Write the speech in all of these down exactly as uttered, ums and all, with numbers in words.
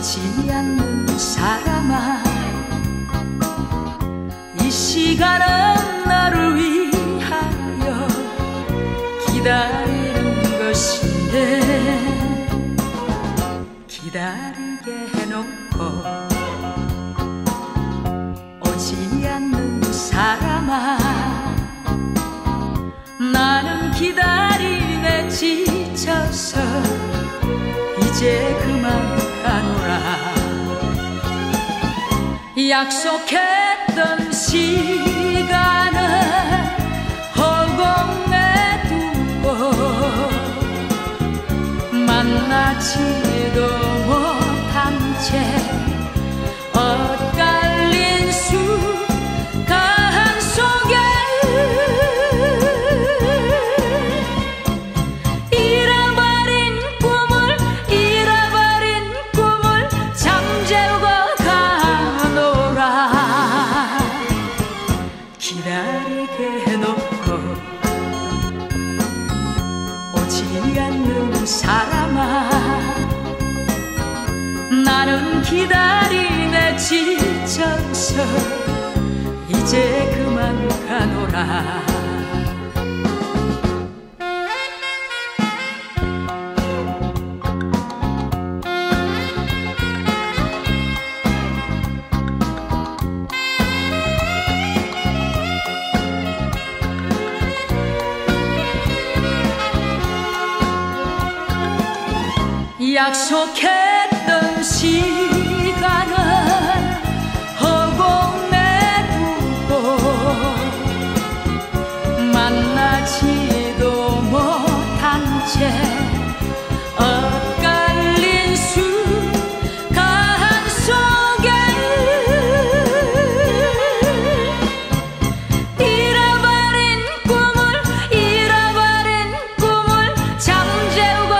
오지 않는 사람아, 이 시간은 너를 위하여 기다리는 것인데, 기다리게 해놓고 오지 않는 사람아, 나는 기다리네 지쳐서 이제 그만 가노라. 약속했던 시간을 허공에 두고 만나지도 못한 채 엇갈린 수간 속에 잃어버린 꿈을 잃어버린 꿈을 잠재우고 가노라. 기다리게 해놓고 오지 않는 사람아, 나는 기다리네 지쳐서 이제 그만 가노라. 약속했던 시간을 허공에 두고 만나지도 못한 채 엇갈린 수간 속에 잃어버린 꿈을 잃어버린 꿈을 잠재우고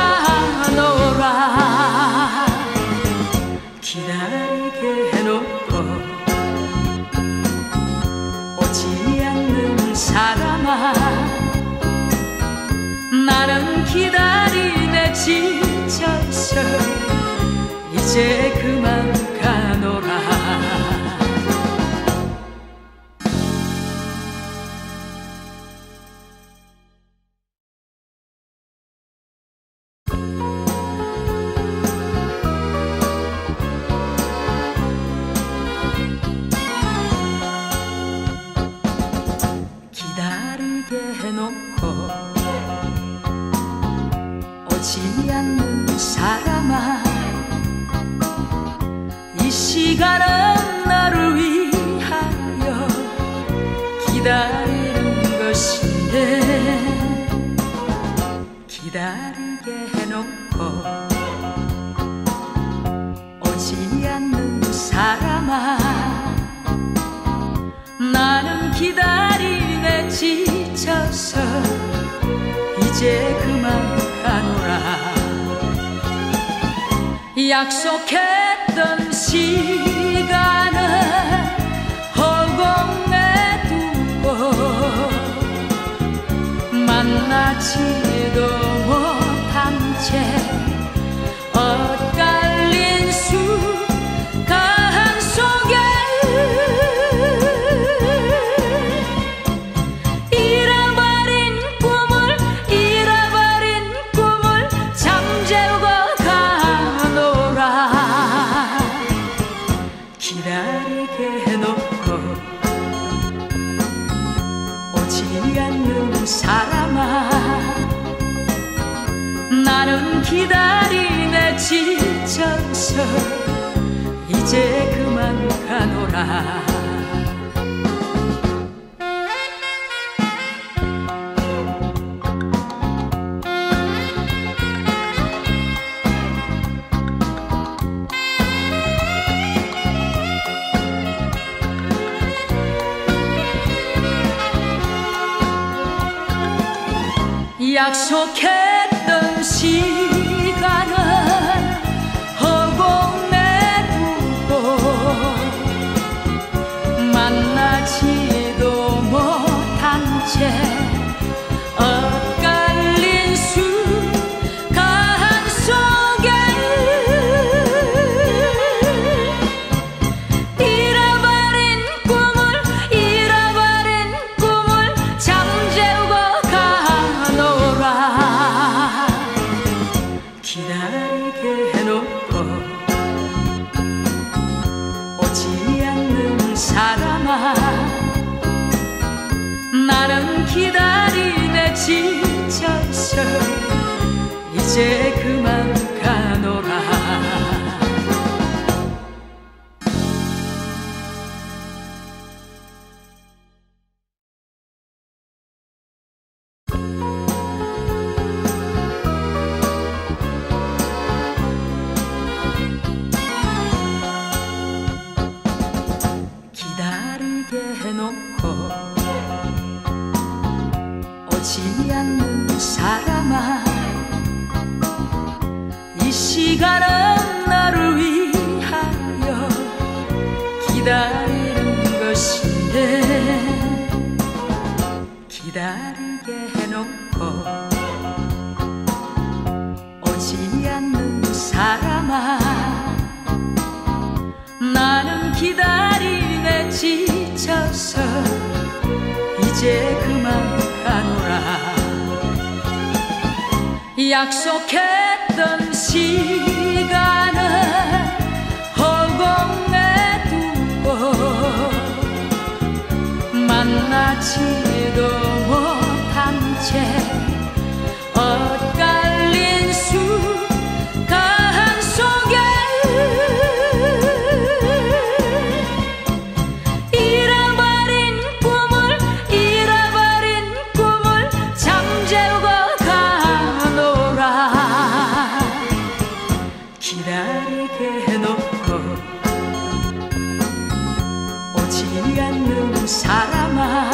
기다리게 해놓고 오지 않는 사람아, 나는 기다리네 지쳐서 이제 그만 가노라. 기다리게 해놓고 오지 않는 사람아, 이 시간은 너를 위하여 기다리는 것인데, 기다리게 해놓고 오지 않는 사람아, 나는 기다리네 지쳐서 이제 그만 가노라. 약속했던 시간을 허공에 두고 만나지도 못한 채 엇갈린 수간 속에 잃어버린 꿈을 잃어버린 꿈을 잠재우고 가노라. 기다리게 해놓고 오지 않는 사람아, 나는 기다리네 지쳐서 이제 그만 가노라. 약속했던 시간을 허공에 두고 만나지도 못한 채 엇갈린 수간 속에 이제 그만 가노라. 기다리게 해놓고 오지 않는 사람아, 이 시간은 너를 위하여 기다리는 것인데, 기다리게 해놓고 오지 않는 사람아, 나는 기다리네 지쳐서 이제 그만 가노라. 약속했던 시간을 허공에 두고 만나지도 못한 채 엇갈린 수간 속에 잃어버린 꿈을 잃어버린 꿈을 잠재우고 가노라. 기다리게 해놓고 오지 않는 사람아,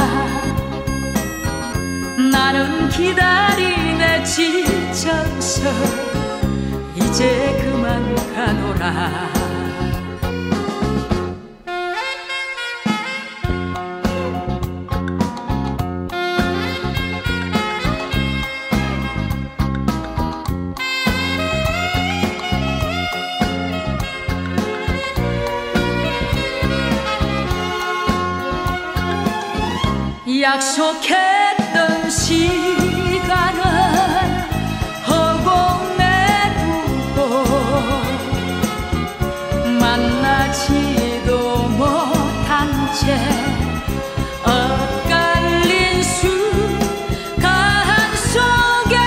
나는 기다리네 지쳐서 이제 그만 가노라. 약속했던 시간은 허공에 두고 만나지도 못한 채 엇갈린 수간 속에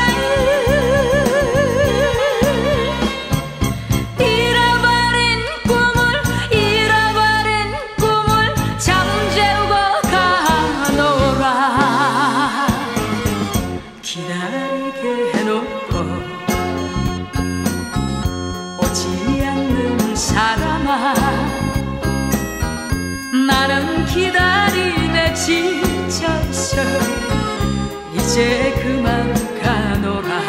잃어버린 꿈을 잃어버린 꿈을 잠재우고 기다리게 해놓고 오지 않는 사람아, 나는 기다리네 지쳐서 이제 그만 가노라.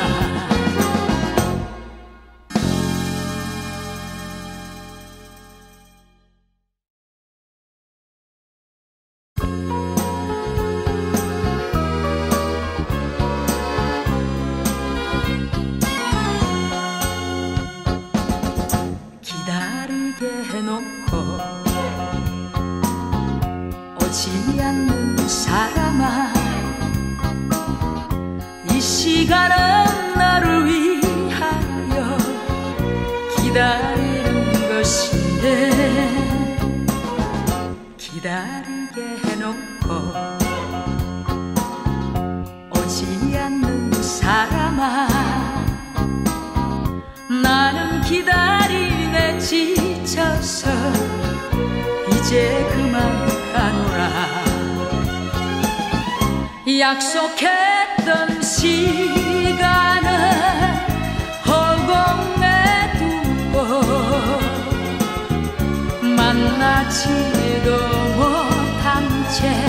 기다리게 해놓고 오지 않는 사람아, 이 시간은 너를 위하여 기다리는 것인데, 기다리게 해놓고 오지 않는 사람아, 나는 기다리네 지쳐서 이제 그만 가노라. 약속했던 시간을 허공에 두고 만나지도 못한 채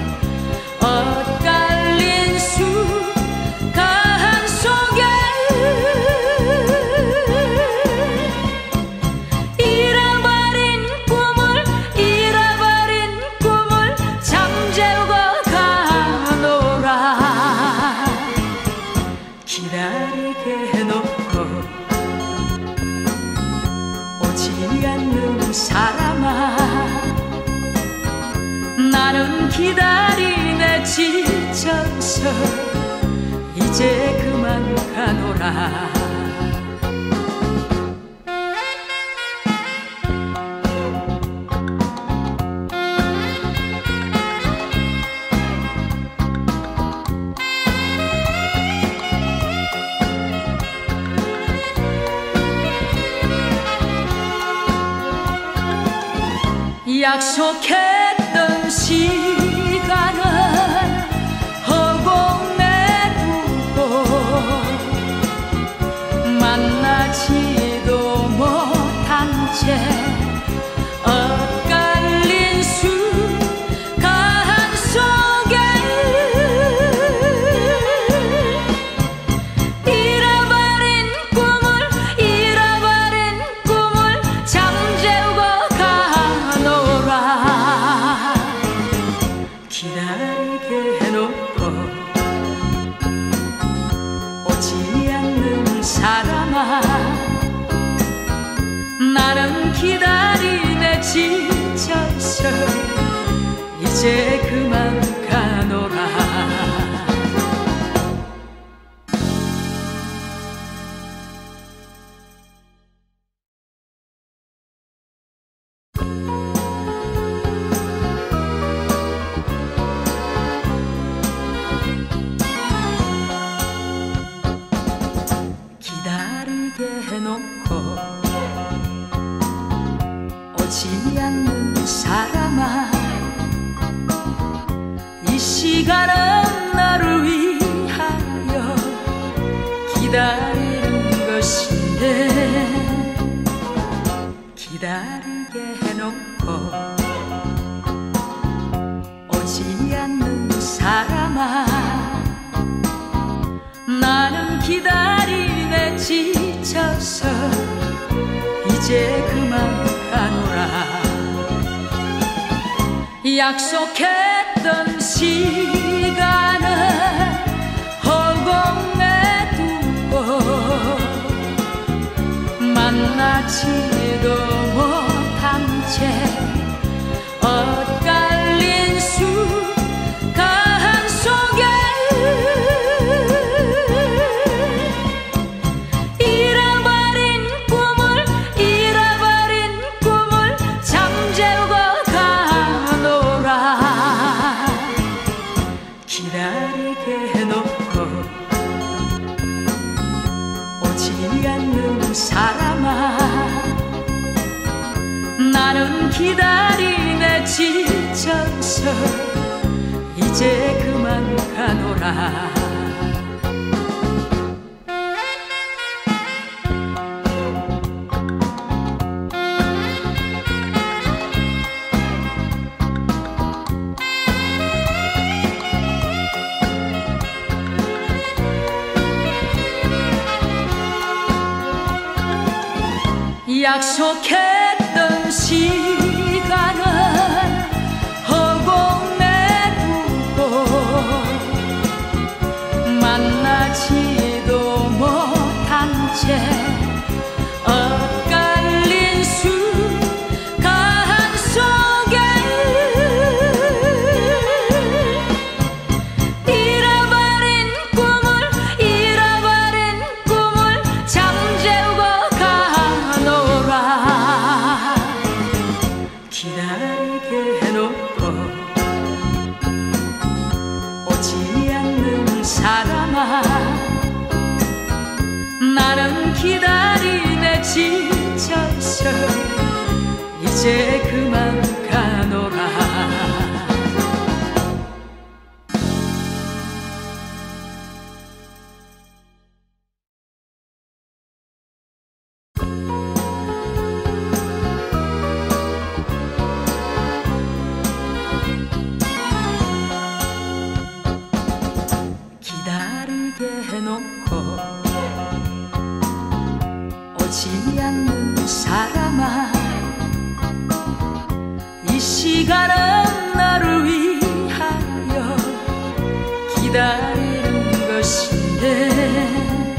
엇갈린 수간 속에 잃어버린 꿈을 잃어버린 꿈을 잠재우고 가노라. 기다리게 해놓고 오지 않는 사람아, 나는 기다리네 지쳐서 이제 그만 가노라. 약속했던 시간은 허공에 두고 만나지도 못한 채 엇갈린 순간 속에 잃어버린 꿈을 잃어버린 꿈을 잠재우고 가노라. 기다리게 해놓고 오지 않는 사람아, 나는 기다리네 지쳐서 이제 그만 가노라. 기다리게 해놓고 오지 않는 사람아, 이 시간은 너를 위하여 기다리는 것인데, 기다리게 해놓고 오지 않는 사람아, 나는 기다리네 지쳐서 이제 그만 가노라. 약속했던 시간은 허공에 두고 만나지도 못한 채 엇갈린 순간 속에 잃어버린 꿈을 잃어버린 꿈을 잠재우고 가노라. 기다리게 해놓고 오지 않는 사람아, 나는 기다리네 지쳐서 이제 그만 가노라. 약속했던 시간은 허공에 두고 만나지도 못한 채 엇갈린 순간 속에 잃어버린 꿈을 잃어버린 꿈을 잠재우고 기다리게 해놓고 오지 않는 사람아, 나는 기다리네 지쳐서 이제 그만 가노라. 기다리게 해놓고 오지 않는 사람아, 이 시간은 너를 위하여 기다리는 것인데,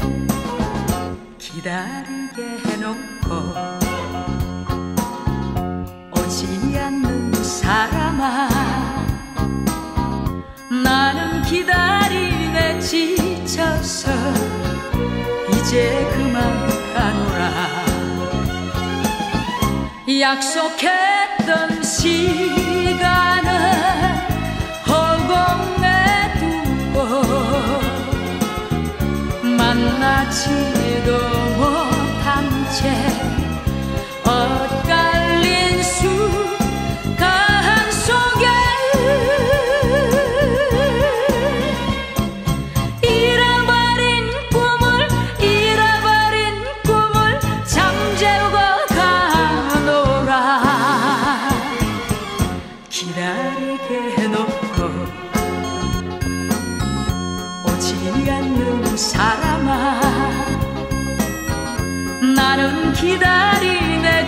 기다리게 해놓고 오지 않는 사람아, 나는 기다리네 지쳐서 이제 그만 가노라. 약속했던 시간은 허공에 두고 만나지도 못한 채 엇갈린 순간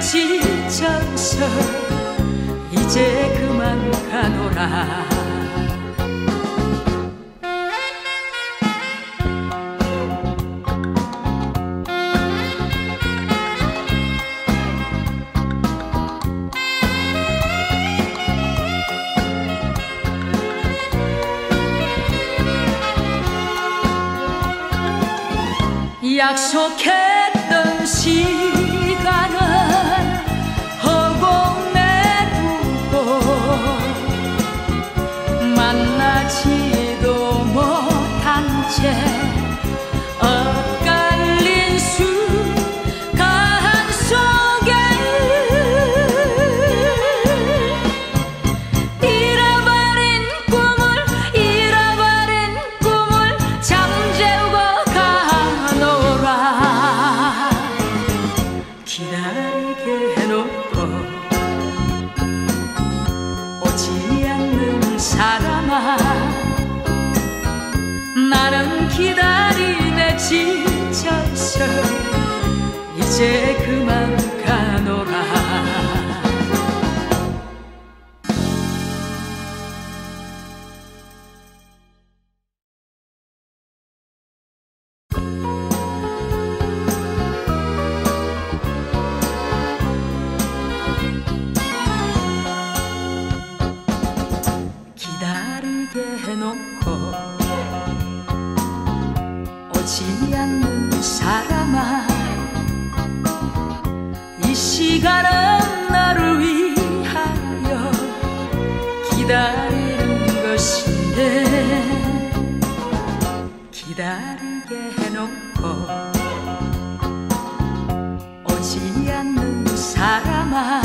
지쳐서 이제 그만 가노라. 약속했던 시간은 허공에 두고 만나지도 못한 채 엇갈린 순간 속에 잃어버린 꿈을 잃어버린 꿈을 잠재우고 기다리게 해놓고 오지 않는 사람아, 나는 기다리네 지쳐서 이제 그만 가노라. 해놓고 오지 않는 사람아, 이 시간은 너를 위하여 기다리는 것인데, 기다리게 해놓고 오지 않는 사람아,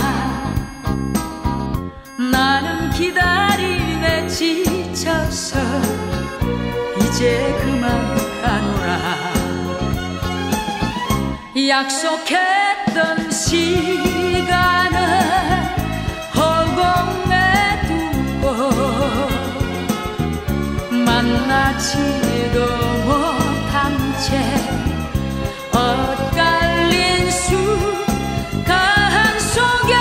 나는 기다리네 지쳐서 이제 그만 가노라. 약속했던 시간은 허공에 두고 만나지도 못한 채 엇갈린 순간 속에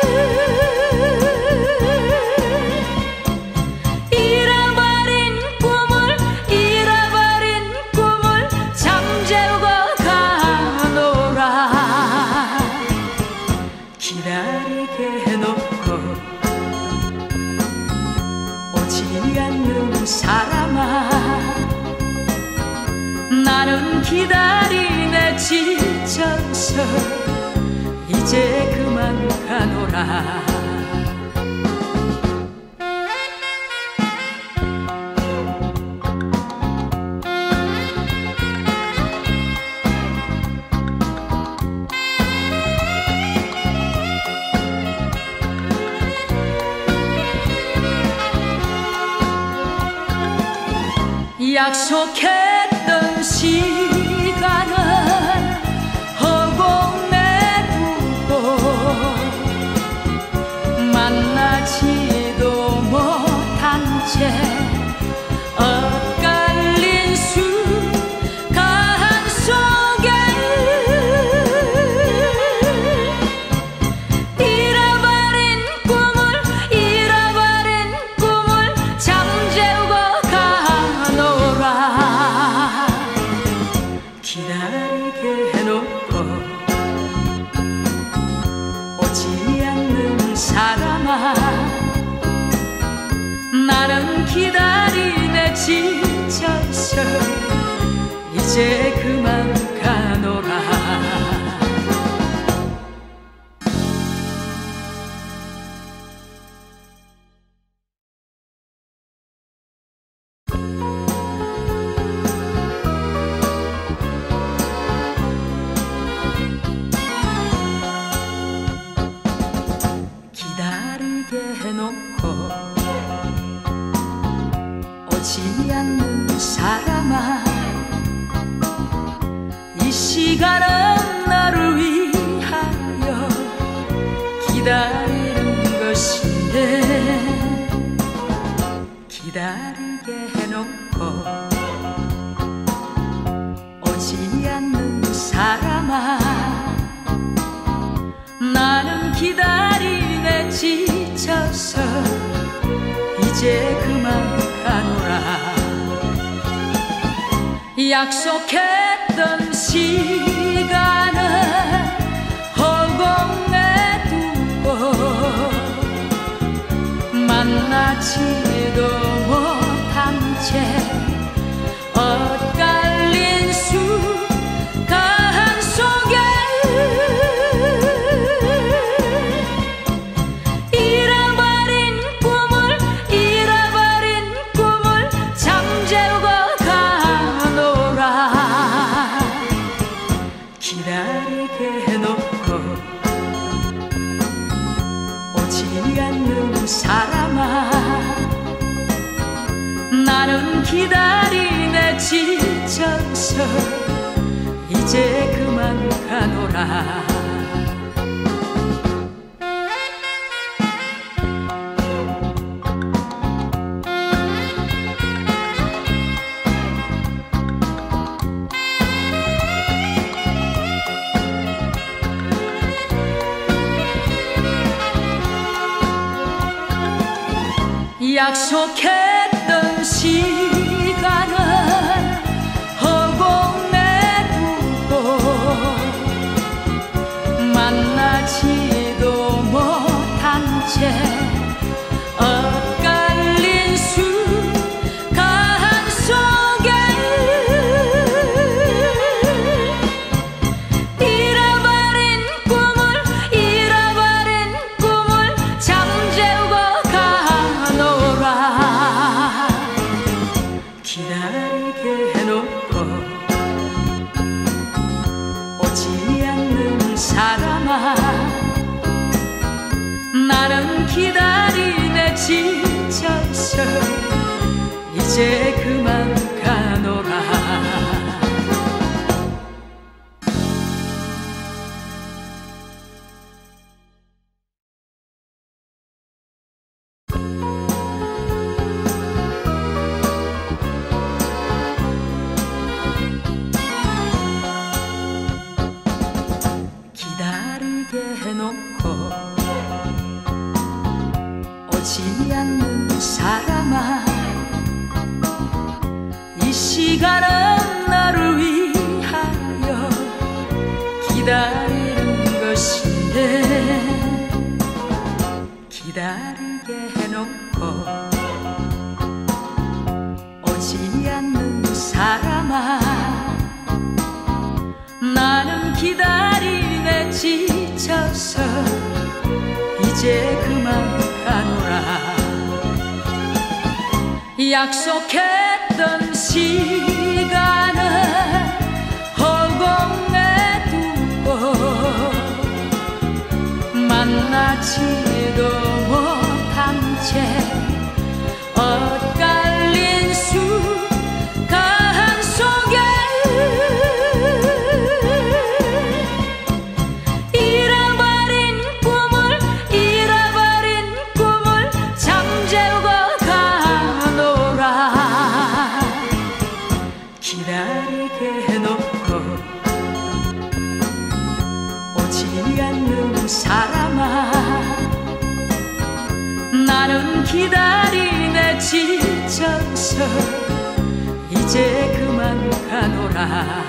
기다리게 해놓고 오지 않는 사람아, 나는 기다리네 지쳐서 이제 그만 가노라. 약속했던 시간은 허공에 두고 만나지도 못한 채 엇갈린 순간 속에 잃어버린 꿈을 잃어버린 꿈을 잠재우고 기다리게 해놓고 오지 않는 사람아, 나는 기다리네 지쳐서 이제 그만 가노라. 해놓고 오지 않는 사람아, 이 시간은 너를 위하여 기다리는 것인데, 기다리게 해놓고 오지 않는 사람아, 난 지쳐서 이제 그만 가노라. 약속했던 시간을 허공에 두고 만나지도 못한 채 엇갈린 순간 속에 잃어버린 꿈을 잃어버린 꿈을 잠재우고 가노라. 기다리게 해놓고 오지 않는 사람아, 나는 기다리네 지쳐서 이제 그만 가노라. 약속했던 시간을 허공에 두고 만나지도 못한 채 엇갈린 순간 속에 잃어버린 꿈을 잃어버린 꿈을 잠재우고 기다리게 해놓고 오지 않는 사람아, 나는 기다리네 지쳐서 이제 그만 가노라. 해놓고 오지 않는 사람아, 이 시간은 너를 위하여 기다리는 것인데, 기다리게 해놓고 오지 않는 사람아, 나는 기다리네 지쳐서 이제 그만 가노라. 약속했던 시간을 허공에 두고 만나지도 못한 채 엇갈린 순간 속에 기다리게 해놓고 오지 않는 사람아, 나는 기다리네 지쳐서 이제 그만 가노라.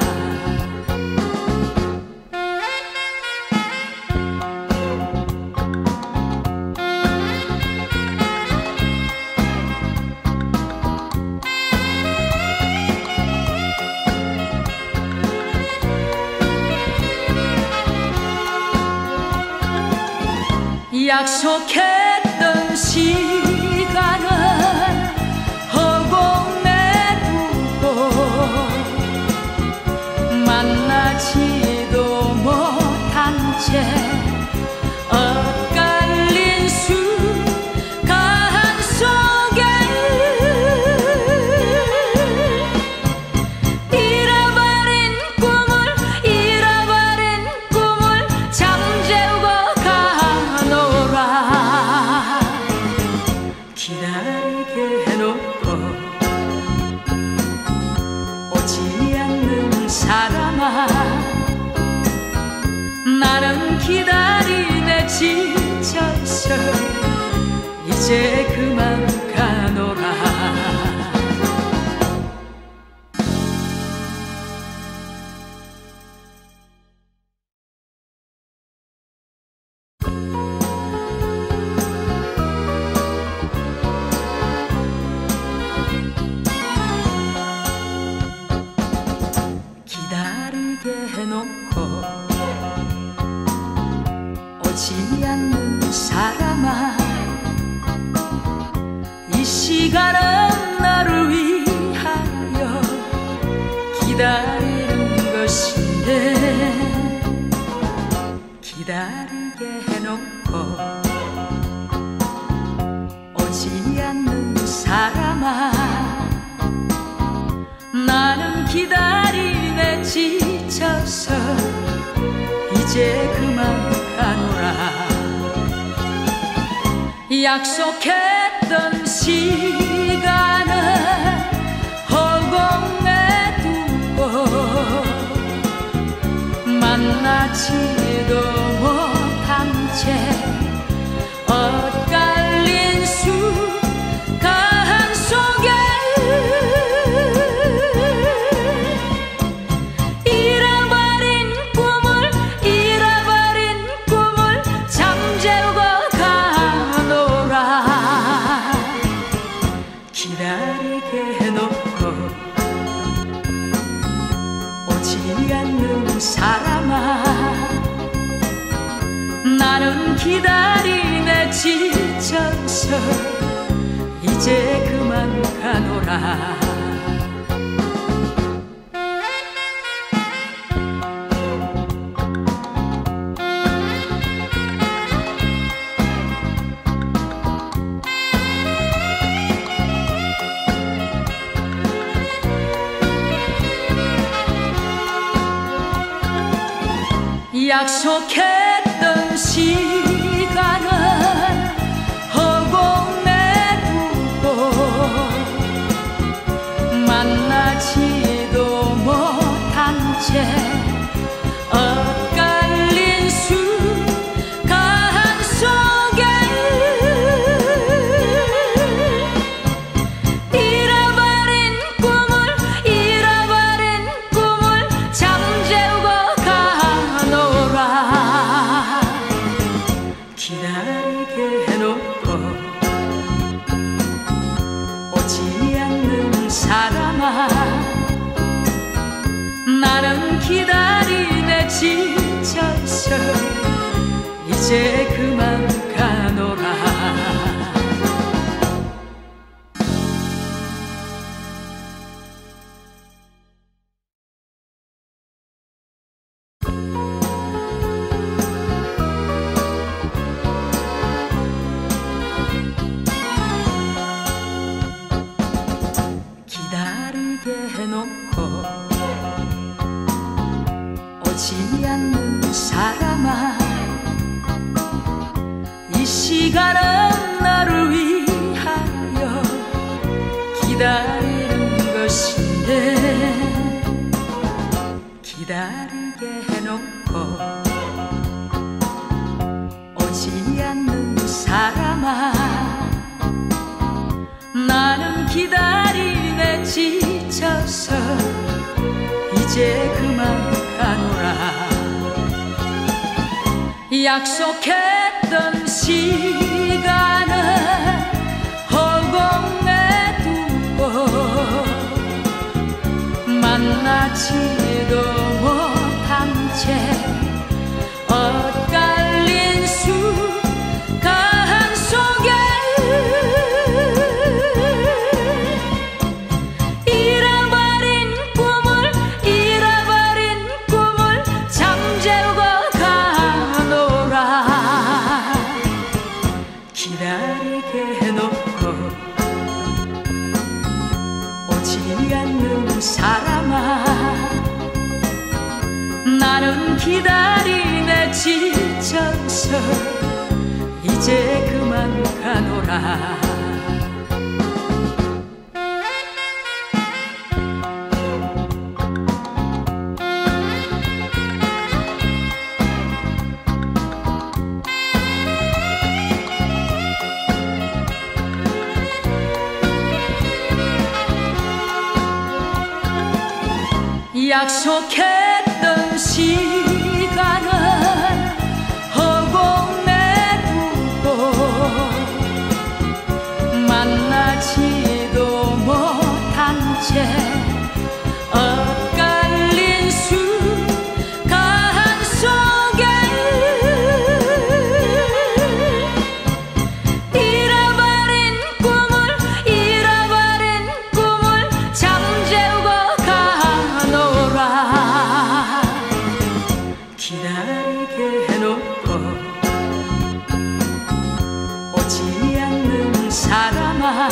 약속했던 시간을 허공에 두고 만나지도 못한 채 엇갈린 순간 속에 잃어버린 꿈을 잃어버린 꿈을 잠재우고 가노라. 이제 그만 가노라. 기다리게 해놓고 오지 않는 사람아, 이 시간은 너를 위하여 기다리는 것인데, 기다리게 해놓고 오지 않는 사람아, 나는 기다리네 지쳐서 이제 그만 가노라. 약속했던 시간을 허공에 두고 만나지도 못한 채 엇갈린 수간 속에 잃어버린 꿈을 잃어버린 꿈을 잠재우고 가노라. 기다리게 해놓고 오지 않는 사람아, 나는 기다리네 지쳐서 이제 그만 가노라. 약속했던 시간을 허공에 두고 만나지도 못한 채 엇갈린 수간 속에 잃어버린 꿈을 잃어버린 꿈을 잠재우고 기다리게 해놓고 오지 않는 사람아, 나는 기다리네 지쳐서 이제 그만 가노라. 기다리게 해놓고 오지 않는 사람아, 이 시간은 너를 위하여 기다리는 것인데, 기다리게 해놓고 오지 않는 사람아, 나는 기다리네 지쳐서 이제 그만 가노라. 약속했던 시간을 허공에 두고 만나지도 못한 채 엇갈린 수간 속에 잃어버린 꿈을 잃어버린 꿈을 잠재우고 가노라. 기다리게 해놓고 오지 않는 사람아, 나는 기다리네 지쳐서 이제 그만 가노라. 약속했던 시간은 허공에 두고 만나지도 못한 채 엇갈린 순간 속에 잃어버린 꿈을 잃어버린 꿈을 잠재우고 가노라. 기다리게 해놓고 오지 않는 사람아,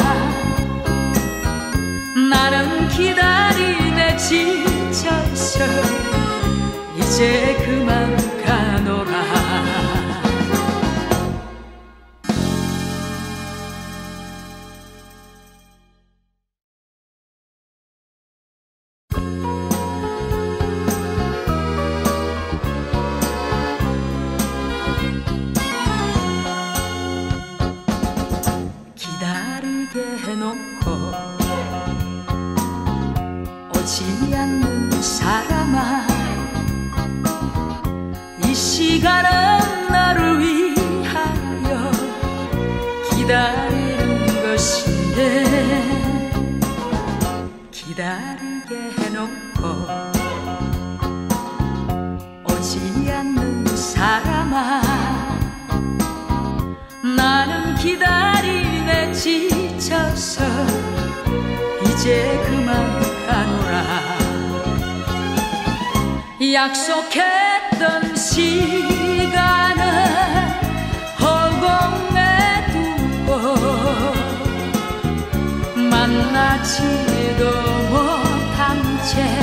나는 기다리네 지쳐서 이제 그만 가노라. 기다리게 해놓고 오지 않는 사람아, 이 시간은 너를 위하여 기다리는 것인데, 기다리게 해놓고 오지 않는 사람아, 나는 기다리네 지쳐서 이제 그만 가노라. 약속했던 시간은 허공에 두고 만나지도 못한 채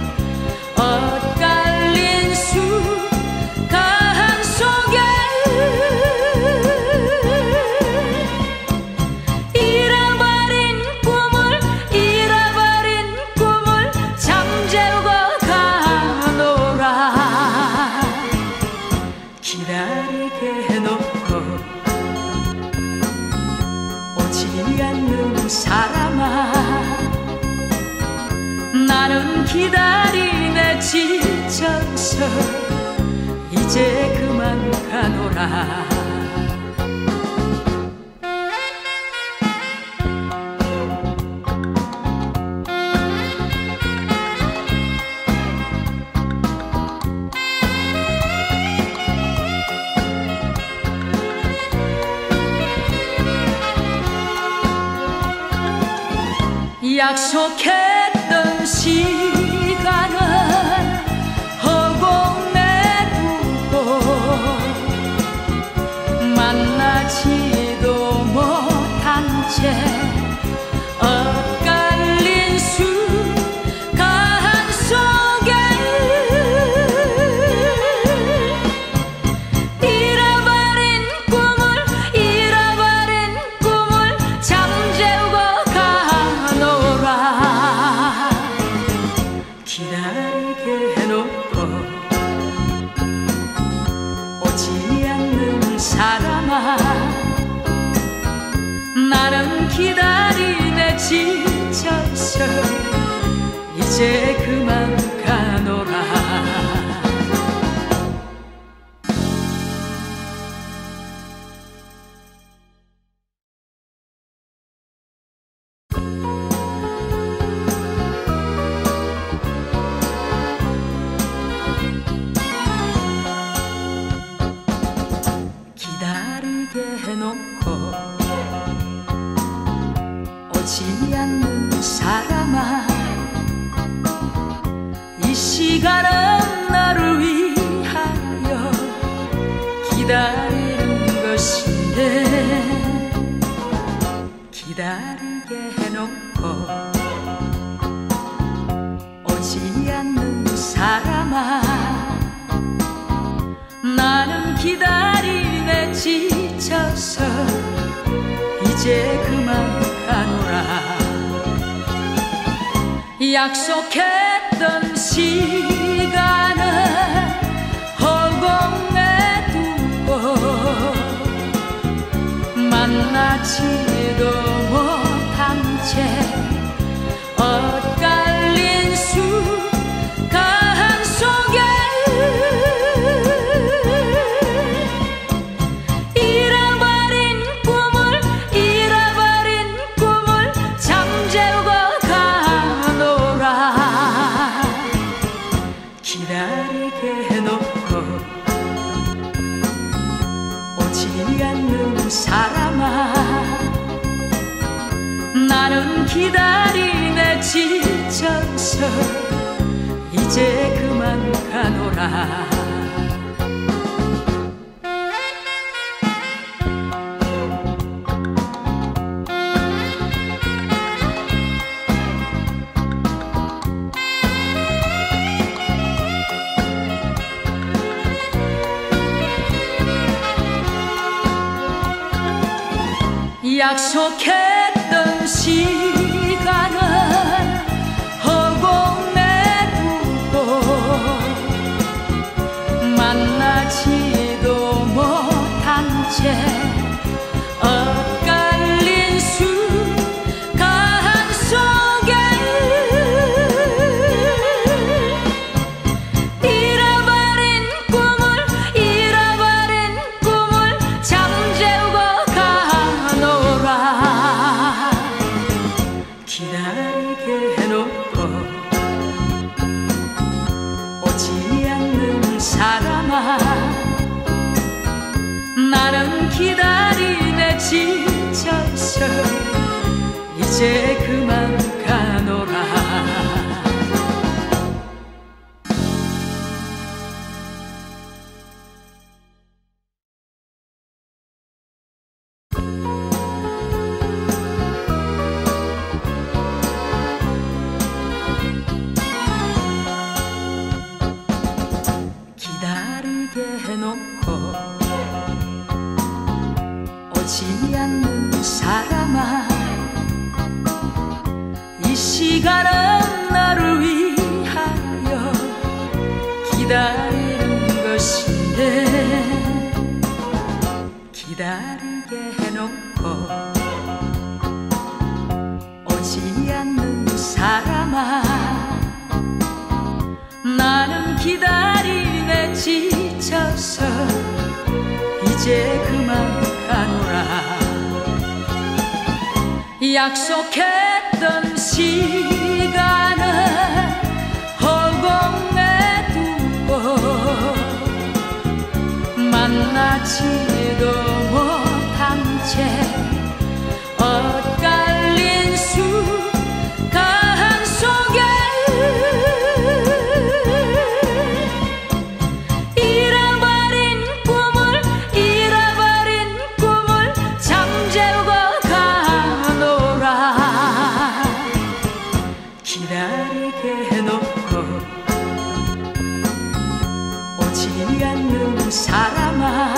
엇갈린 순간 속에 잃어버린 꿈을 잃어버린 꿈을 잠재우고 가노라. 기다리게 해놓고 오지 않는 사람아, 나는 기다리네 지쳐서 이제 그만 가노라. 약속했던 시간은 허공에 두고 만나지도 못한 채 엇갈린 순간 속에 잃어버린 꿈을 잃어버린 꿈을 잠재우고 기다리게 해놓고 오지 않는 사람아, 나는 기다리네 지쳐서 이제 그만 가노라. 기다리게 해놓고 오지 않는 사람아, 이 시간은 너를 위하여 기다리는 것인데, 기다리게 해놓고 오지 않는 사람아, 나는 기다리네 지쳐서 이제 그만 가노라. 약속했던 시간은 허공에 두고 만나지도 못한 채 엇갈린 순간 오지 않는 사람아 나는 기다리네 지쳐서 이제 그만 가노라 약속했던 시간은 허공에 두고 만나지도 못한 채 엇갈린 수간 속에 잃어버린 꿈을 잃어버린 꿈을 잠재우고 기다리게 해놓고 오지 않는 사람아 나는 기다리네 지쳐서 이제 그만 가노라 기다리게 해놓고 오지 않는 사람아 이 시간은 너를 위하여 기다리는 것인데 기다리게 해놓고 오지 않는 사람아 나는 기다리네 지쳐서 이제 그만 가노라 약속했던 시간은 허공에 두고 만나지도 못한 채 엇갈린 수간 속에 기다리게 해놓고 오지 않는 사람아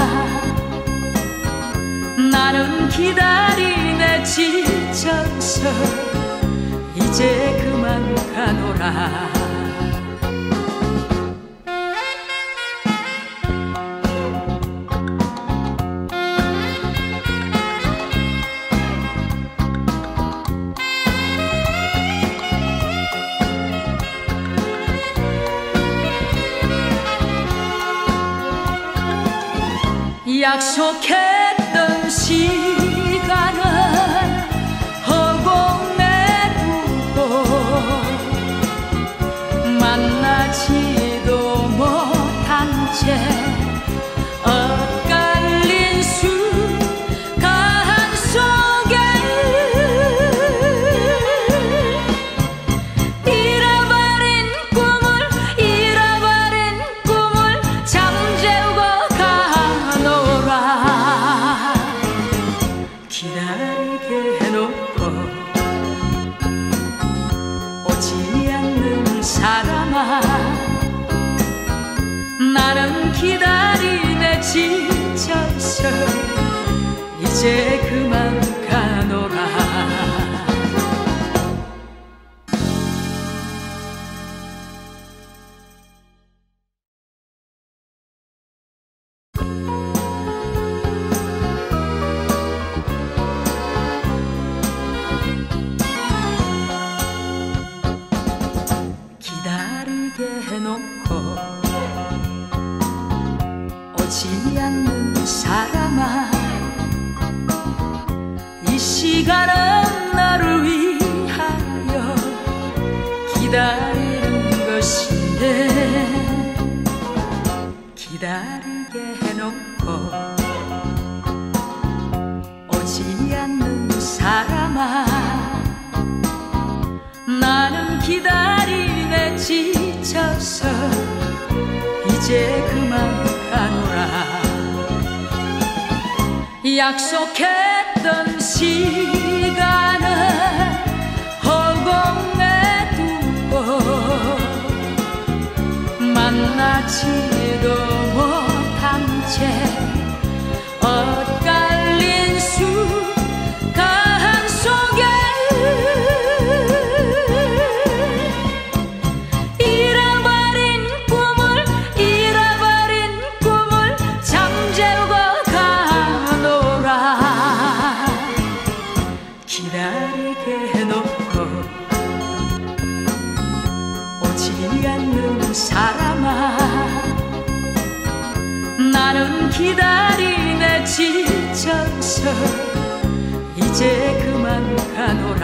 나는 기다리네 지쳐서 이제 그만 가노라 약속했던 시간은 허공에 두고 만나지도 못한 채 엇갈린 수간 속에 잃어버린 꿈을 잃어버린 꿈을 잠재우고 기다리게 해놓고 오지 않는 사람아 나는 기다리네 지쳐서 이제 그만 가노라 기다리게 해놓고 오지 않는 사람아 이 시간은 너를 위하여 기다리는 것인데 기다리게 해놓고 이제 그만 가노라. 약속했던 시간을 허공에 두고 만나지도 못한 채 엇갈린 수간 속에 잃어버린 꿈을 잃어버린 꿈을 잠재우고 가노라. 기다리게 해놓고 오지 않는 사람아, 나는 기다리네 지쳐서 이제 그만 가노라.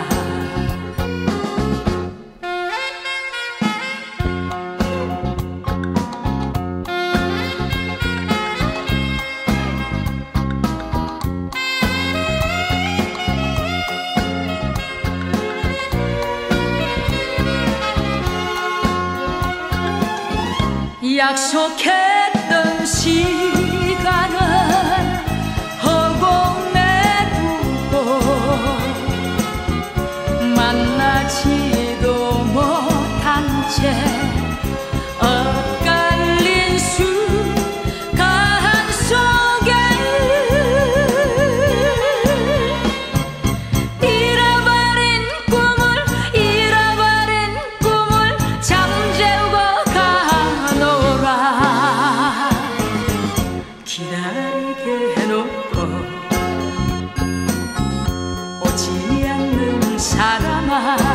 약속했던 시간을 허공에 두고 만나지도 못한 채 엇갈린 수간 속에 잃어버린 꿈을 잃어버린 꿈을 잠재우고 기다리게 해놓고 오지 않는 사람아,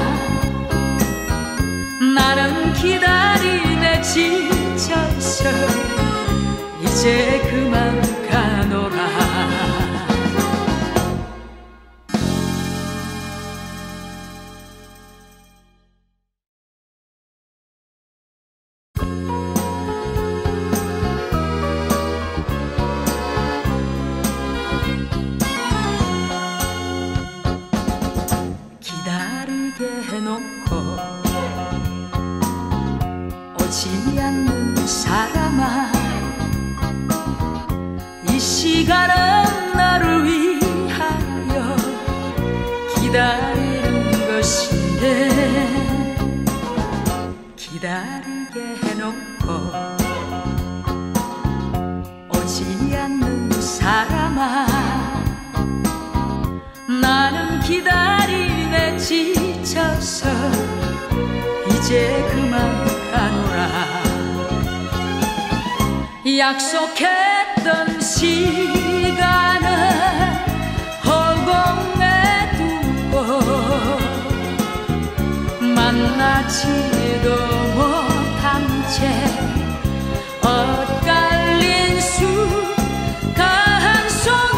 나는 기다리네 지쳐서 이제 그만 가노라. 기다리게 해놓고 오지 않는 사람아, 이 시간은 너를 위하여 기다리는 것인데 기다리게 해놓고 오지 않는 사람아, 나는 기다리네 지쳐서 이제 그만 가노라. 약속했던 시간을 허공에 두고 만나지도 못한 채 엇갈린 수간 속에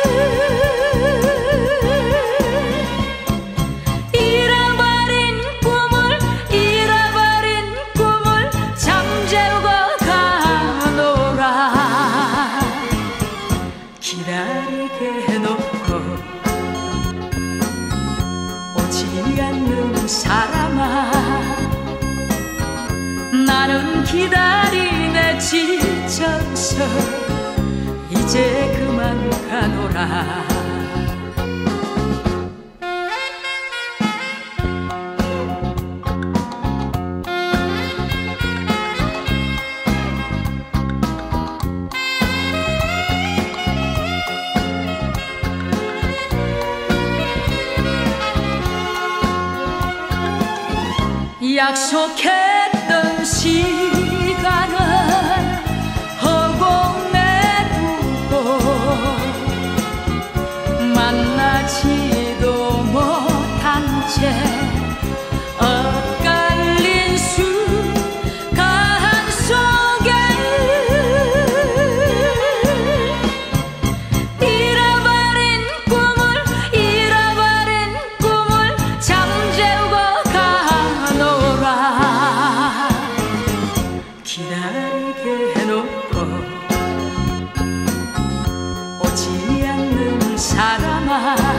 잃어버린 꿈을 잃어버린 꿈을 잠재우고 가노라. 기다리게 해놓고 오지 않는 사람아, 나는 기다리네 지쳐서 이제 그만 가노라. 약속했던 시간을 허공에 두고 만나지도 못한 채 엇갈린 수간 속에 잃어버린 꿈을 잃어버린 꿈을 잠재우고 기다리게 해놓고 오지 않는 사람아,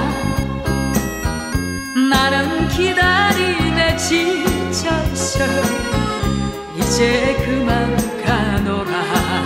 나는 기다리네 지쳐서 이제 그만 가. 가노라.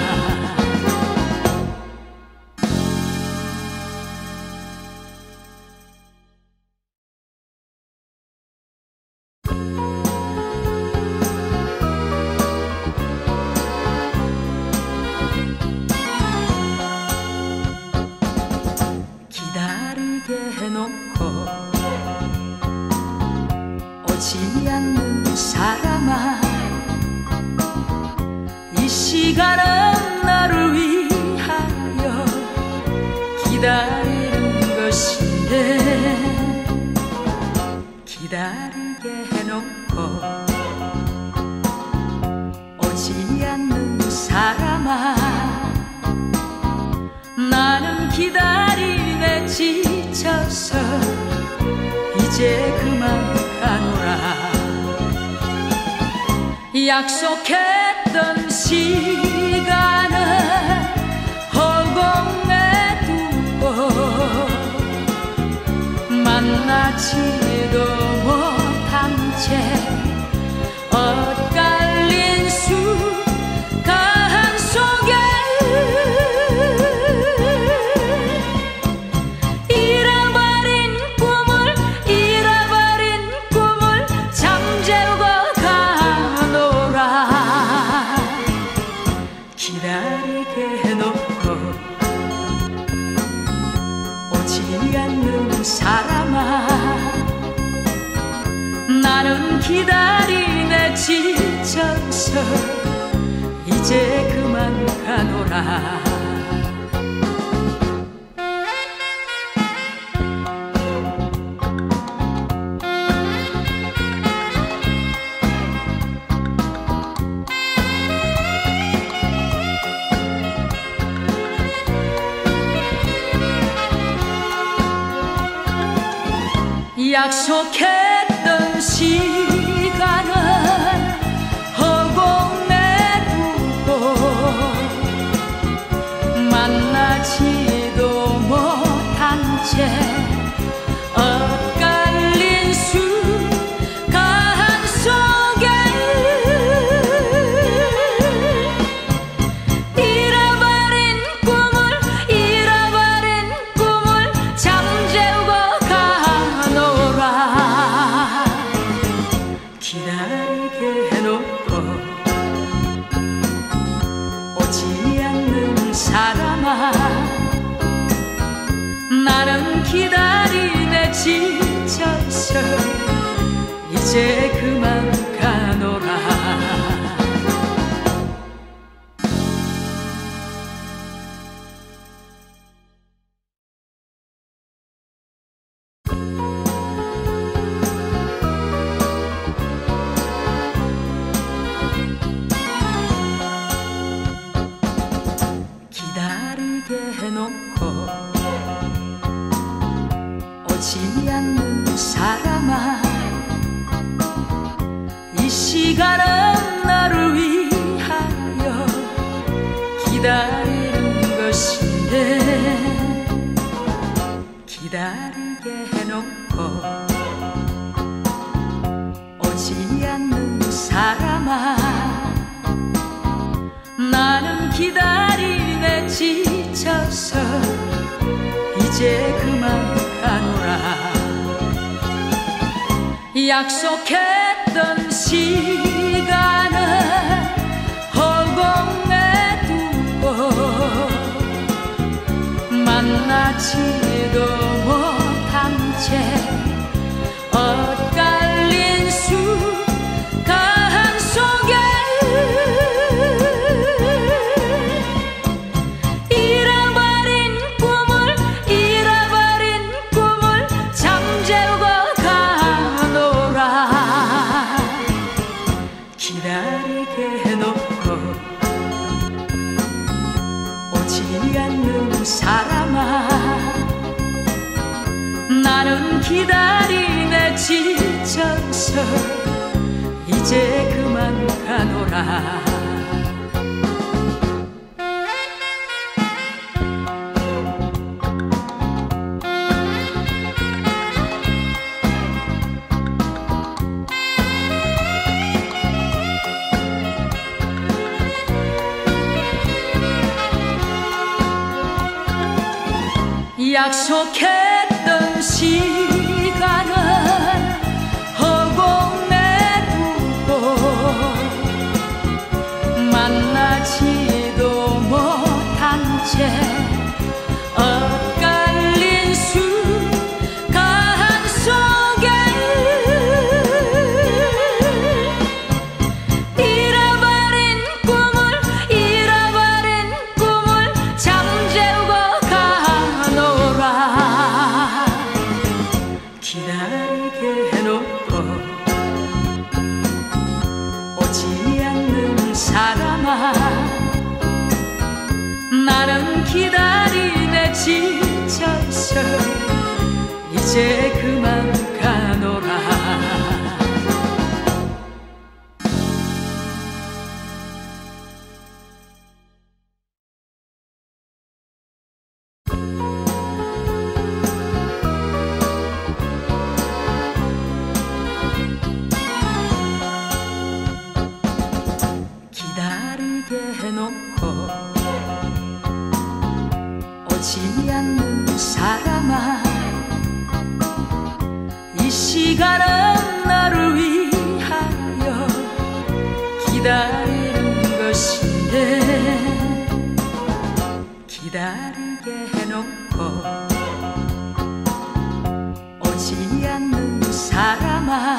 기다리게 해놓고 오지 않는 사람아, 이 시간은 나를 위하여 기다리는 것인데, 기다리게 해놓고 오지 않는 사람아, 나는 기다리네 지쳐서 이제 그만 가노라. 약속했던 시간을 허공에 두고 만나지도 못한 채 엇갈린 수간 속에 잃어버린 꿈을 잃어버린 꿈을 잠재우고 가노라. 기다리게 해놓고 오지 않는 사람아, 나는 기다리네 지쳐서 이제 그만 가노라. 약속했던 시간은 허공에 두고 만나지도 못한 채 엇갈린 수간 속에 잃어버린 꿈을 잃어버린 꿈을 잠재우고 기다리게 해놓고 오지 않는 사람아, 나는 기다리네 지쳐서 이제 그만 가노라. 기다리게 해놓고 오지 않는 사람아, 이 시간은 나를 위하여 기다리는 것인데, 기다리게 해놓고 오지 않는 사람아, 나는 기다리네 지쳐서 이제 그만 가노라. 약속했던 시간을 허공에 두고 만나지도 못한 채 엇갈린 수간 속에 잃어버린 꿈을 잃어버린 꿈을 잠재우고 가노라. 기다리게 해놓고 오지 않는 사람아, 나는 기다리네 지쳐서 이제 그만 가노라. 약속했던 시간은 허공에 두고 만나지도 못한 채 엇갈린 순간 속에 잃어버린 꿈을 잃어버린 꿈을 잠재우고 가노라. 기다리게 해놓고 오지 않는 사람아, 나는 기다리네 지쳐서 이제 그만 가노라. 기다리게 해놓고 오지 않는 사람아, 이 시간은 너를 위하여 기다리는 것인데, 기다리게 해놓고 오지 않는 사람아,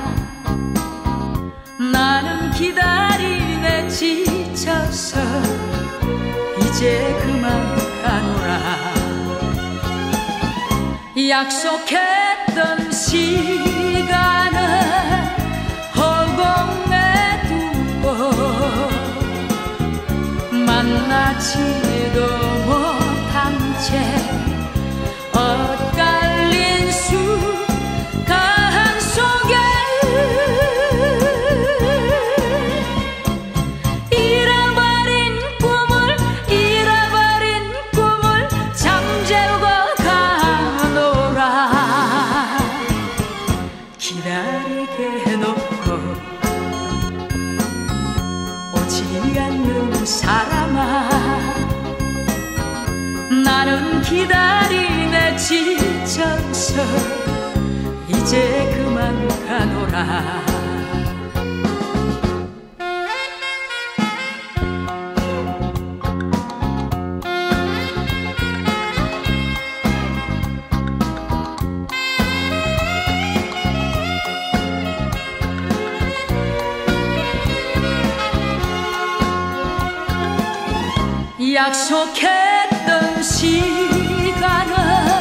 나는 기다리네 지쳐서 이제 그만 가노라. 약속했던 시간은 허공에 두고 만나지도 못한 채 엇갈린 순간 속에 잃어버린 꿈을 잃어버린 꿈을 잠재우고 가노라. 기다리게 해놓고 오지 않는 사람아, 나는 기다리네 지쳐서 이제 그만 가노라. 약속했던 시간은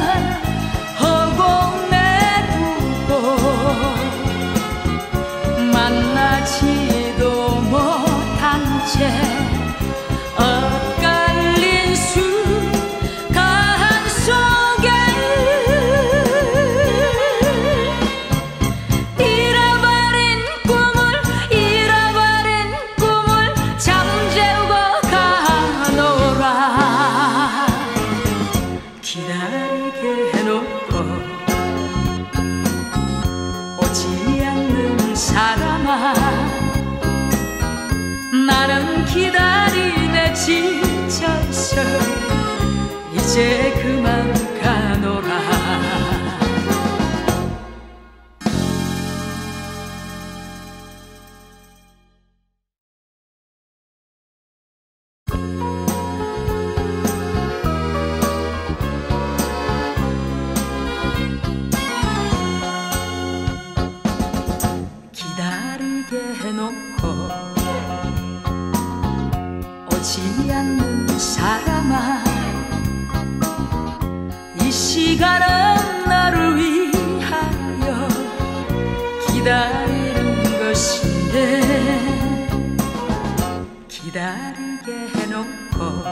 허공에 두고 만나지도 못한 채 엇갈린 순간 속에 잃어버린 꿈을 잃어버린 꿈을 잠재우고 기다리게 해놓고 오지 않는 사람아, 나는 기다리네 지쳐서 이제 그만 가노라. 기다리게 해놓고 오지 않는 사람아, 이 시간은 너를 위하여 기다리는 것인데, 기다리게 해놓고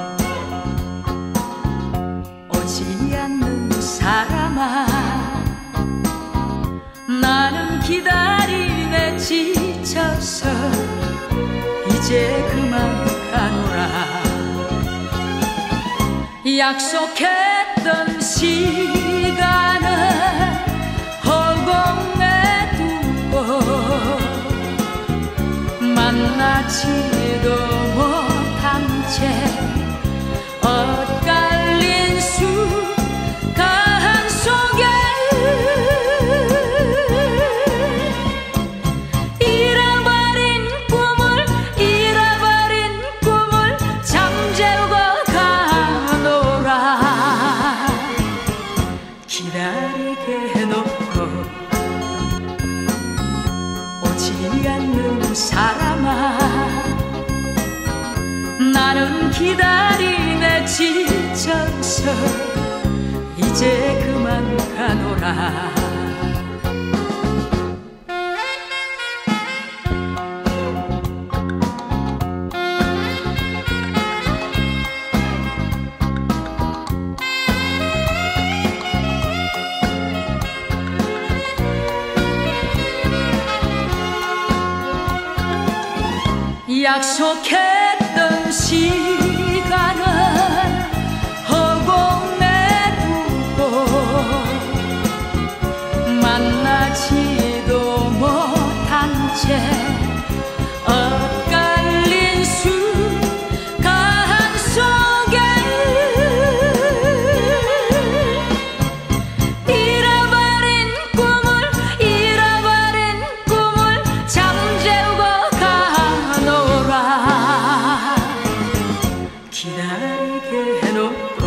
오지 않는 사람아, 나는 기다리네 지쳐서 이제 그만 가노라. 약속했던 시간은 허공에 두고 만나지도 못한 채 엇갈린 순간 지쳐서 이제 그만 가노라. 약속했던 시간은 허공에 두고 만나지도 못한 채 엇갈린 순간 속에 잃어버린 꿈을 잃어버린 꿈을 잠재우고 기다리게 해놓고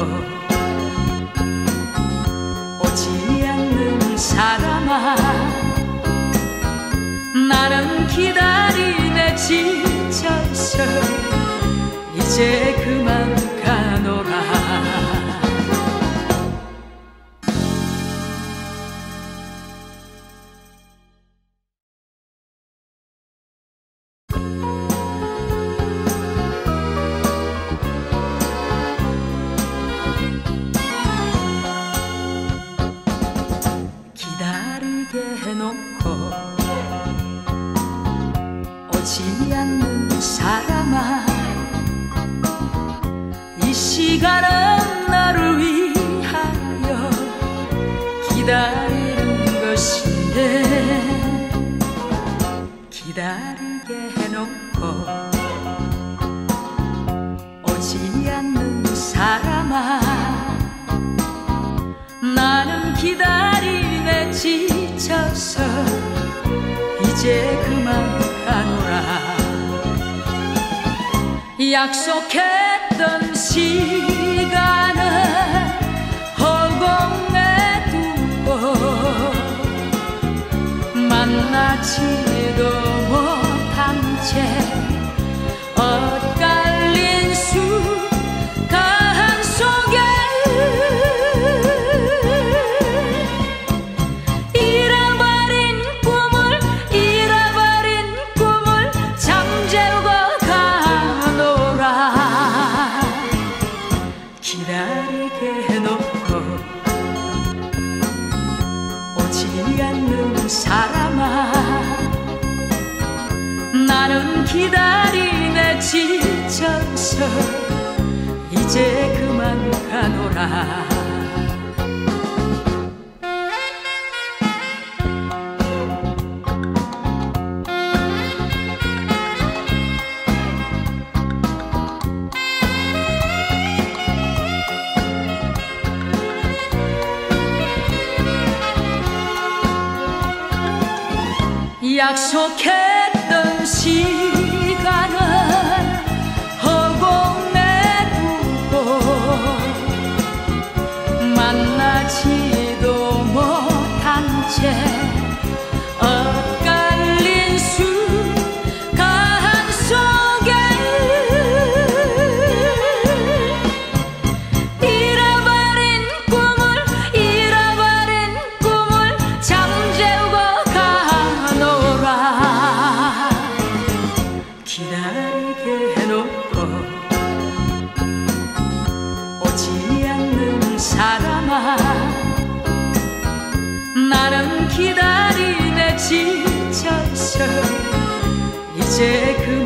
오지 않는 사람아, 나는 기다리네 지쳐서 이제 그만 가노라. 기다리게 해놓고 오지 않는 사람아, 이 시간은 너를 위하여 기다리는 것인데, 기다리게 해놓고 오지 않는 사람아, 나는 기다리네 지쳐서 이제 그만 가노라. 약속했던 시간은 허공에 두고 만나지도 못한 채 엇갈린 순간 속에 잃어버린 꿈을 잃어버린 꿈을 잠재우고 가노라. 기다리게 해놓고 오지 않는 사람아, 나는 기다리네 지쳐서 이제 그만 가노라. 약속했던 시간은 허공에 두고 만나지도 못한 채 엇갈린 순간 속에 잃어버린 꿈을 잃어버린 꿈을 잠재우고 기다리게 해놓고 오지 않는 사람아, 나는 기다리네 지쳐서 이제 그